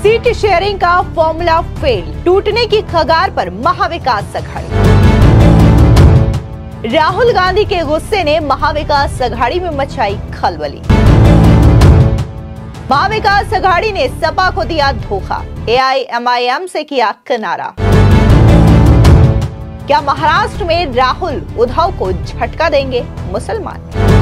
Seat sharing का formula fail, टूटने की कगार पर महाविकास अघाड़ी। राहुल गांधी के गुस्से ने महाविकास अघाड़ी में मचाई खलबली। महाविकास अघाड़ी ने सपा को दिया धोखा, AIMIM से किया किनारा। क्या महाराष्ट्र में राहुल उद्धव को झटका देंगे मुसलमान?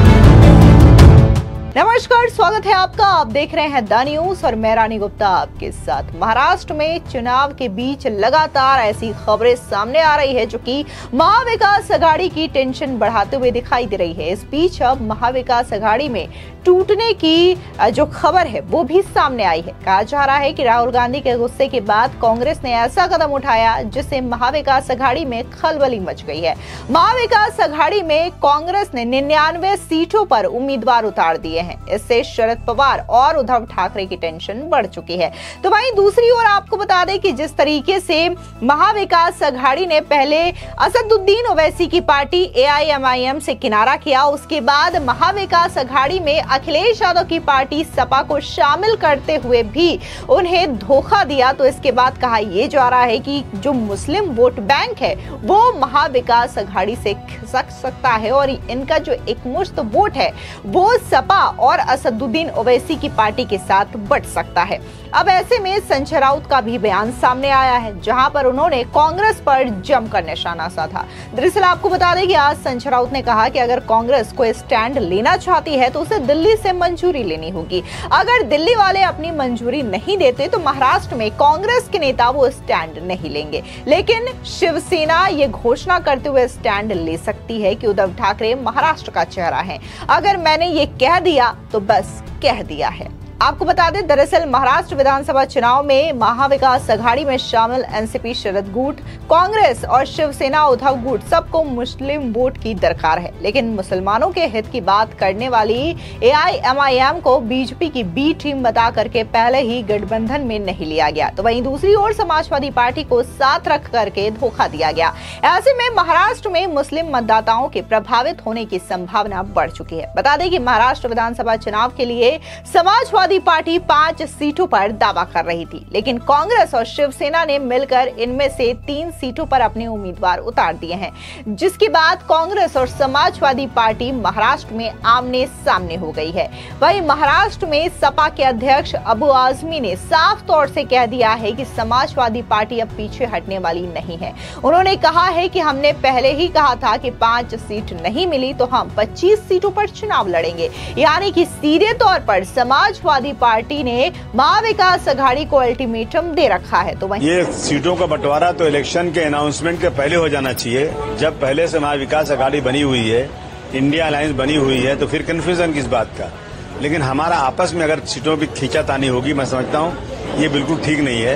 नमस्कार, स्वागत है आपका। आप देख रहे हैं द न्यूज और मैं रानी गुप्ता आपके साथ। महाराष्ट्र में चुनाव के बीच लगातार ऐसी खबरें सामने आ रही है जो कि महाविकास अघाड़ी की टेंशन बढ़ाते हुए दिखाई दे रही है। इस बीच अब महाविकास अघाड़ी में टूटने की जो खबर है वो भी सामने आई है। कहा जा रहा है कि राहुल गांधी के गुस्से के बाद कांग्रेस ने ऐसा कदम उठाया जिससे महाविकास अघाड़ी में खलबली मच गई है। महाविकास अघाड़ी में कांग्रेस ने 99 सीटों पर उम्मीदवार उतार दिए हैं। इससे शरद पवार और उद्धव ठाकरे की टेंशन बढ़ चुकी है। तो वहीं दूसरी ओर आपको बता दें कि जिस तरीके से महाविकास अघाड़ी ने पहले असदुद्दीन ओवैसी की पार्टी AIMIM से किनारा किया, उसके बाद महाविकास अघाड़ी में अखिलेश यादव की पार्टी सपा को शामिल करते हुए भी उन्हें धोखा दिया। तो इसके बाद कहा यह जा रहा है कि जो मुस्लिम वोट बैंक है वो महाविकास अघाड़ी से खिसक सकता है और इनका जो एकमुश्त वोट है वो सपा और असदुद्दीन ओवैसी की पार्टी के साथ बट सकता है। अब ऐसे में संजय राउत का भी बयान सामने आया है जहां पर उन्होंने कांग्रेस पर जमकर निशाना साधा। दरअसल आपको बता दें कि आज संजय राउत ने कहा कि अगर कांग्रेस कोई स्टैंड लेना चाहती है तो उसे दिल्ली से मंजूरी लेनी होगी। अगर दिल्ली वाले अपनी मंजूरी नहीं देते तो महाराष्ट्र में कांग्रेस के नेता वो स्टैंड नहीं लेंगे। लेकिन शिवसेना ये घोषणा करते हुए स्टैंड ले सकती है कि उद्धव ठाकरे महाराष्ट्र का चेहरा है। अगर मैंने ये कह दिया तो बस कह दिया है। आपको बता दें, दरअसल महाराष्ट्र विधानसभा चुनाव में महाविकास अघाड़ी में शामिल एनसीपी शरद गुट, कांग्रेस और शिवसेना उद्धव गुट सबको मुस्लिम वोट की दरकार है। लेकिन मुसलमानों के हित की बात करने वाली AIMIM को बीजेपी की बी टीम बता करके पहले ही गठबंधन में नहीं लिया गया। तो वहीं दूसरी ओर समाजवादी पार्टी को साथ रख करके धोखा दिया गया। ऐसे में महाराष्ट्र में मुस्लिम मतदाताओं के प्रभावित होने की संभावना बढ़ चुकी है। बता दें कि महाराष्ट्र विधानसभा चुनाव के लिए समाजवादी पार्टी 5 सीटों पर दावा कर रही थी, लेकिन कांग्रेस और शिवसेना ने मिलकर इनमें से 3 सीटों पर अपने उम्मीदवार उतार दिए हैं, जिसके बाद कांग्रेस और समाजवादी पार्टी महाराष्ट्र में आमने सामने हो गई है। वहीं महाराष्ट्र में सपा के अध्यक्ष अबू आजमी ने साफ तौर से कह दिया है कि समाजवादी पार्टी अब पीछे हटने वाली नहीं है। उन्होंने कहा है कि हमने पहले ही कहा था कि 5 सीट नहीं मिली तो हम 25 सीटों पर चुनाव लड़ेंगे। यानी कि सीधे तौर पर समाजवादी पार्टी ने महाविकास अघाड़ी को अल्टीमेटम दे रखा है। तो वहीं ये सीटों का बंटवारा तो इलेक्शन के अनाउंसमेंट के पहले हो जाना चाहिए। जब पहले से महाविकास अघाड़ी बनी हुई है, इंडिया अलायंस बनी हुई है, तो फिर कंफ्यूजन किस बात का। लेकिन हमारा आपस में अगर सीटों की खींचातानी होगी, मैं समझता हूँ ये बिल्कुल ठीक नहीं है।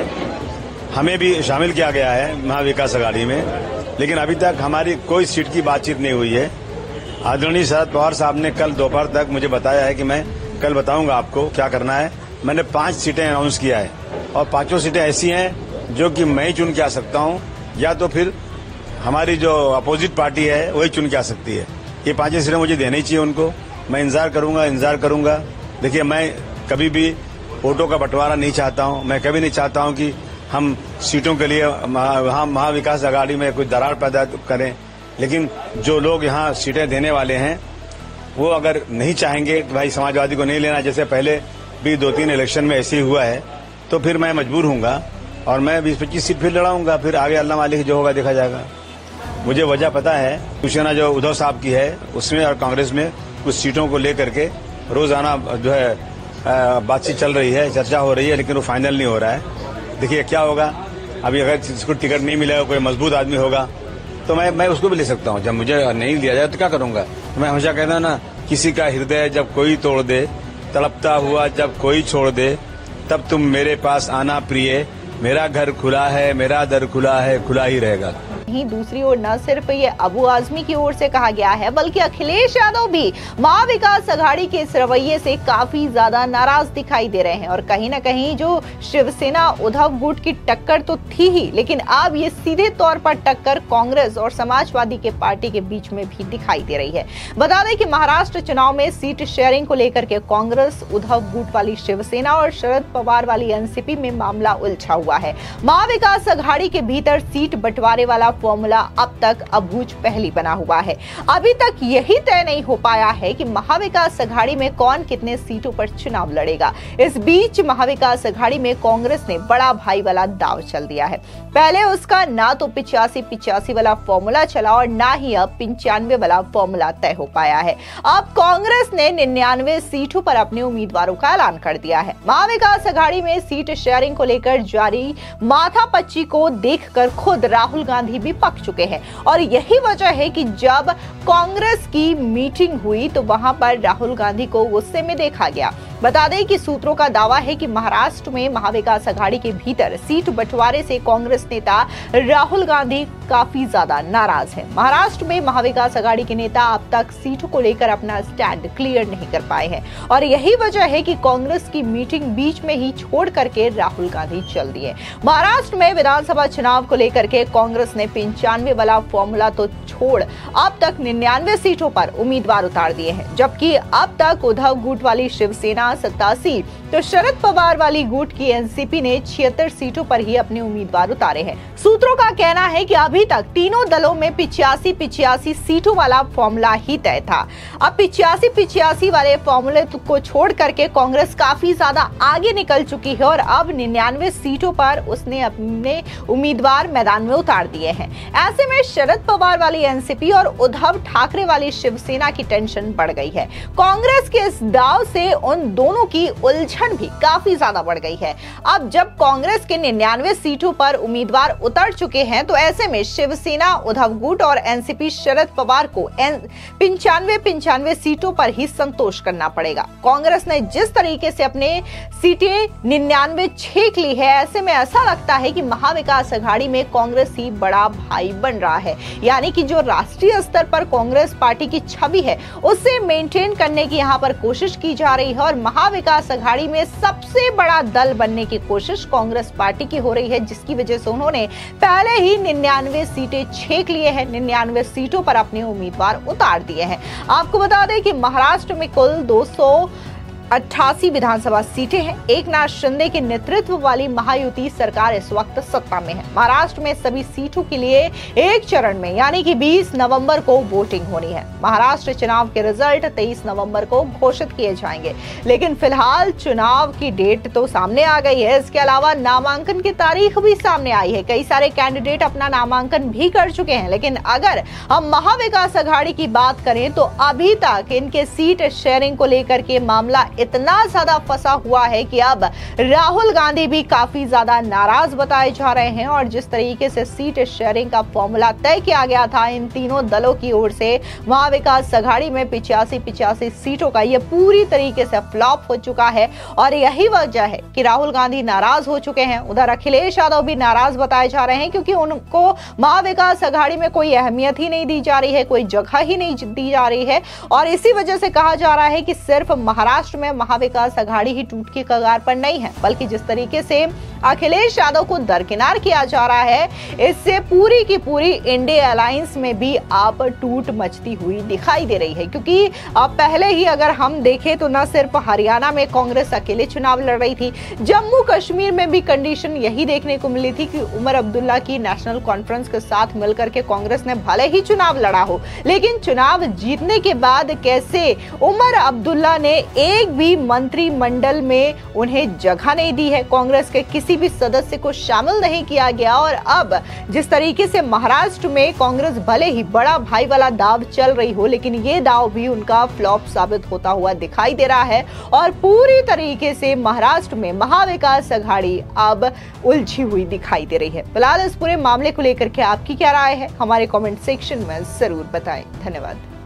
हमें भी शामिल किया गया है महाविकास अघाड़ी में, लेकिन अभी तक हमारी कोई सीट की बातचीत नहीं हुई है। आदरणीय शरद पवार साहब ने कल दोपहर तक मुझे बताया है कि मैं कल बताऊंगा आपको क्या करना है। मैंने 5 सीटें अनाउंस किया है और 5 सीटें ऐसी हैं जो कि मैं ही चुन के आ सकता हूं, या तो फिर हमारी जो अपोजिट पार्टी है वही चुन के आ सकती है। ये 5 सीटें मुझे देनी चाहिए उनको। मैं इंतजार करूंगा। देखिए, मैं कभी भी वोटों का बंटवारा नहीं चाहता हूं। मैं कभी नहीं चाहता हूं कि हम सीटों के लिए महाविकास अघाड़ी में कोई दरार पैदा करें। लेकिन जो लोग यहाँ सीटें देने वाले हैं वो अगर नहीं चाहेंगे कि भाई समाजवादी को नहीं लेना, जैसे पहले भी 2-3 इलेक्शन में ऐसे ही हुआ है, तो फिर मैं मजबूर हूंगा और मैं 20-25 सीट फिर लड़ाऊंगा। फिर आगे अल्लाह मालिक जो होगा देखा जाएगा। मुझे वजह पता है, शिवसेना जो उद्धव साहब की है उसमें और कांग्रेस में कुछ सीटों को लेकर के रोजाना जो है बातचीत चल रही है, चर्चा हो रही है, लेकिन वो फाइनल नहीं हो रहा है। देखिए क्या होगा। अभी अगर जिसको टिकट नहीं मिलेगा, कोई मजबूत आदमी होगा तो मैं उसको भी ले सकता हूँ। जब मुझे नहीं लिया जाए तो क्या करूंगा। तो मैं हमेशा कहता हूँ ना, किसी का हृदय जब कोई तोड़ दे, तड़पता हुआ जब कोई छोड़ दे, तब तुम मेरे पास आना प्रिय। मेरा घर खुला है, मेरा दर खुला है, खुला ही रहेगा। वहीं दूसरी ओर न सिर्फ ये अबू आजमी की ओर से कहा गया है, बल्कि अखिलेश यादव भी महाविकास अघाड़ी के इस रवैये से काफी ज्यादा नाराज दिखाई दे रहे हैं। और कहीं ना कहीं जो शिवसेना उद्धव गुट की टक्कर तो थी ही, लेकिन अब ये सीधे तौर पर टक्कर कांग्रेस और समाजवादी के पार्टी के बीच में भी दिखाई दे रही है। बता दें कि महाराष्ट्र चुनाव में सीट शेयरिंग को लेकर के कांग्रेस, उद्धव गुट वाली शिवसेना और शरद पवार वाली एनसीपी में मामला उलझा हुआ है। महाविकास अघाड़ी के भीतर सीट बंटवारे वाला फॉर्मूला अब तक अबूझ पहेली बना हुआ है। अभी तक यही तय नहीं हो पाया है कि महाविकास अघाड़ी में कौन कितने सीटों पर चुनाव लड़ेगा। इस बीच महाविकास अघाड़ी में कांग्रेस ने बड़ा भाई वाला दांव चल दिया है। पहले उसका ना तो 85-85 वाला फॉर्मूला चला और ना ही अब 95 वाला फॉर्मूला तय हो पाया है। अब कांग्रेस ने 99 सीटों पर अपने उम्मीदवारों का ऐलान कर दिया है। महाविकास अघाड़ी में सीट शेयरिंग को लेकर जारी माथापच्ची को देखकर खुद राहुल गांधी भी पक चुके हैं और यही वजह है कि जब कांग्रेस की मीटिंग हुई तो वहां पर राहुल गांधी को गुस्से में देखा गया। बता दें कि सूत्रों का दावा है कि महाराष्ट्र में महाविकास अघाड़ी के भीतर सीट बंटवारे से कांग्रेस नेता राहुल गांधी काफी ज्यादा नाराज है। महाराष्ट्र में महाविकास अघाड़ी के नेता अब तक सीटों को लेकर अपना स्टैंड क्लियर नहीं कर पाए हैं और यही वजह है कि कांग्रेस की मीटिंग बीच में ही छोड़ करके राहुल गांधी चल दिए। महाराष्ट्र में विधानसभा चुनाव को लेकर के कांग्रेस ने 95 वाला फॉर्मूला तो छोड़ अब तक 99 सीटों पर उम्मीदवार उतार दिए हैं, जबकि अब तक उद्धव गुट वाली शिवसेना 87 तो शरद पवार वाली गुट की एनसीपी ने 76 सीटों पर ही अपने उम्मीदवार उतारे हैं। सूत्रों का कहना है कि अभी तक तीनों दलों में 85-85 सीटों वाला फॉर्मूला ही तय था। अब 85-85 वाले फॉर्मूले को छोड़ करके कांग्रेस काफी ज्यादा आगे निकल चुकी है और अब 99 सीटों पर उसने अपने उम्मीदवार मैदान में उतार दिए हैं। ऐसे में शरद पवार वाली एनसीपी और उद्धव ठाकरे वाली शिवसेना की टेंशन बढ़ गई है। कांग्रेस के इस दाव से उन दोनों की उलझन भी काफी ज्यादा बढ़ गई है। अब जब कांग्रेस के 99 सीटों पर उम्मीदवार उतर चुके हैं तो ऐसे में शिवसेना, उद्धव गुट और एनसीपी शरद पवार को 95 सीटों पर ही संतोष करना पड़ेगा। कांग्रेस ने जिस तरीके से अपने सीटें 99 छीन ली है, ऐसे में ऐसा लगता है कि महाविकास अघाड़ी में कांग्रेस ही बड़ा भाई बन रहा है। यानी कि जो राष्ट्रीय स्तर पर कांग्रेस पार्टी की छवि है उसे मेंटेन करने की यहाँ पर कोशिश की जा रही है और महाविकास अघाड़ी में सबसे बड़ा दल बनने की कोशिश कांग्रेस पार्टी की हो रही है, जिसकी वजह से उन्होंने पहले ही 99 सीटें छीन लिए हैं, 99 सीटों पर अपने उम्मीदवार उतार दिए हैं। आपको बता दें कि महाराष्ट्र में कुल 288 विधानसभा सीटें हैं। एकनाथ शिंदे के नेतृत्व वाली महायुति सरकार इस वक्त सत्ता में है। महाराष्ट्र में सभी सीटों के लिए एक चरण में यानी कि 20 नवंबर को वोटिंग होनी है। महाराष्ट्र चुनाव के रिजल्ट 23 नवंबर को घोषित किए जाएंगे, लेकिन फिलहाल चुनाव की डेट तो सामने आ गई है। इसके अलावा नामांकन की तारीख भी सामने आई है। कई सारे कैंडिडेट अपना नामांकन भी कर चुके हैं, लेकिन अगर हम महाविकास अघाड़ी की बात करें तो अभी तक इनके सीट शेयरिंग को लेकर के मामला इतना ज्यादा फंसा हुआ है कि अब राहुल गांधी भी काफी ज्यादा नाराज बताए जा रहे हैं और जिस तरीके से सीट शेयरिंग का फॉर्मूला तय किया गया था इन तीनों दलों की ओर से महाविकास अघाड़ी में 85-85 सीटों का, ये पूरी तरीके से फ्लॉप हो चुका है और यही वजह है कि राहुल गांधी नाराज हो चुके हैं। उधर अखिलेश यादव भी नाराज बताए जा रहे हैं क्योंकि उनको महाविकास अघाड़ी में कोई अहमियत ही नहीं दी जा रही है, कोई जगह ही नहीं दी जा रही है और इसी वजह से कहा जा रहा है कि सिर्फ महाराष्ट्र में महाविकास अघाड़ी ही टूट की कगार पर नहीं है, बल्कि जिस तरीके से अखिलेश यादव को दरकिनार किया जा रहा है, इससे पूरी की पूरी इंडिया अलायंस में भी आप टूट मचती हुई दिखाई दे रही है। क्योंकि अब पहले ही अगर हम देखें तो न सिर्फ हरियाणा में कांग्रेस अकेले चुनाव लड़ रही थी, जम्मू कश्मीर में भी कंडीशन यही देखने को मिली थी कि उमर अब्दुल्ला की नेशनल कॉन्फ्रेंस के साथ मिलकर के कांग्रेस ने भले ही चुनाव लड़ा हो, लेकिन चुनाव जीतने के बाद कैसे उमर अब्दुल्ला ने एक भी मंत्रिमंडल में उन्हें जगह नहीं दी है, कांग्रेस के किसी भी सदस्य को शामिल नहीं किया गया और अब जिस तरीके से महाराष्ट्र में कांग्रेस भले ही बड़ा भाई वाला दाव चल रही हो, लेकिन ये दाव भी उनका फ्लॉप साबित होता हुआ दिखाई दे रहा है और पूरी तरीके से महाराष्ट्र में महाविकास अघाड़ी अब उलझी हुई दिखाई दे रही है। फिलहाल इस पूरे मामले को लेकर के आपकी क्या राय है, हमारे कमेंट सेक्शन में जरूर बताएं। धन्यवाद।